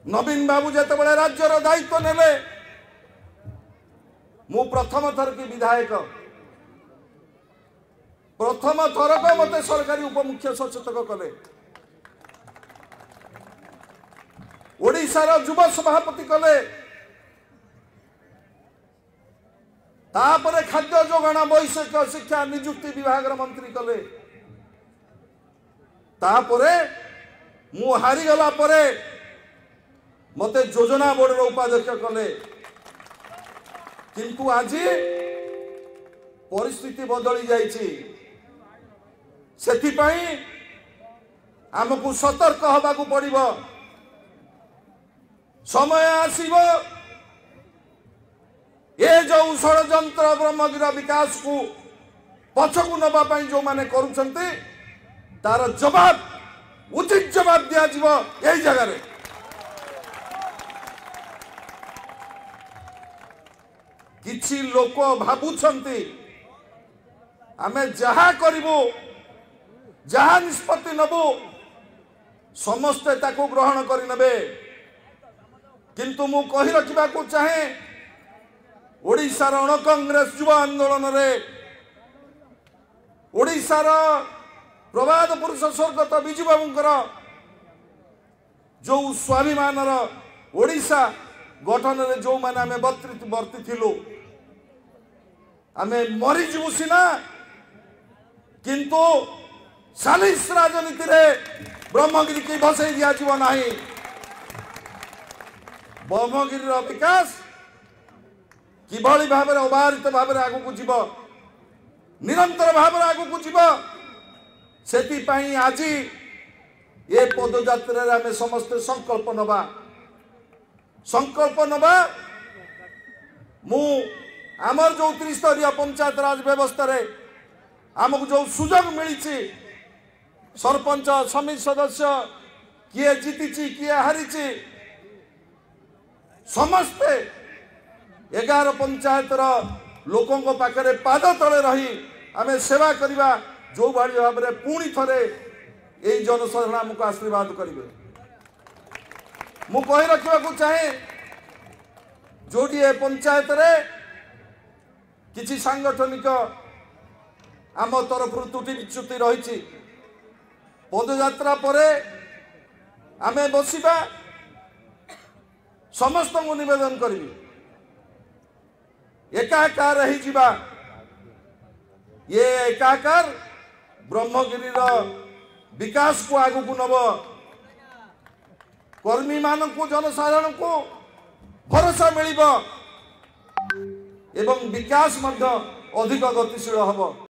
नवीन बाबू जिते राज्यर दायित्व नेले मु प्रथम थर की विधायक प्रथम थरक मते सरकारी उपमुख्य सचेतक कले ओडिशार युव सभापति कले तापरे खाद्य जोगाण वैषयिक शिक्षा निजुक्ति विभाग मंत्री कले तापरे मु हारीगला परे मते योजना बोर्ड उपाध्यक्ष कले किंतु आज परिस्थिति बदली जाइछि सेथिपाई आमको सतर्क हबाकू पड़िबो समय आसीबो ए जो षड्यंत्र ब्रह्मगिर विकास को पछकू नबा पाई जो माने करूछंती तार जवाब उचित जवाब दिया जीवो एही जगह रे किछि लोक भाबुछंती आमे जहा करिबो जहा निष्पत्ति नबो समस्ते ताको ग्रहण करि नबे किंतु मु कहि रखिबा को चाहे ओडिशार अण कांग्रेस युवा आंदोलन रे ओडिशार प्रवाद पुरुष स्वर्गत बिजू बाबूंकर जो स्वाभिमानर ओडिशा गठन रे जो माने आमे वर्ती थिलु आमे मरी जीवु सिना किंतु सालिस राजनीति रे ब्रह्मगिरी की बसई दिया जीव नाही ब्रह्मगिरी विकास किभली भाव अबारित भाव आगू को जीव निरंतर भाव आगू को जीव सेति पई आज ये पदयात्रा रे आमे समस्त संकल्प नबा मु आमर जो त्रिस्तरीय पंचायत राज व्यवस्था रे आमको जो सुजोग मिली सरपंच समिति सदस्य किए जीति किए हारी समस्ते 11 पंचायत लोकों पाखे पाद तले रही आमे सेवा करवा जो भाई भाव में पुणी थे यही जनसाधारण आमको आशीर्वाद करेंगे मु कही रखा चाहे जोटी ए पंचायत रे किसी सांगठनिक आम तरफ त्रुटि विच्युति रही पदयात्रा परे आमे बसिबा समस्त को निवेदन करी एकाकार ही जीवा ये एकाकार ब्रह्मगिरी विकास को आगू को नब कर्मी मान को जनसाधारण को भरोसा मिलिबो एवं विकास मध्य अधिक गतिशील हब।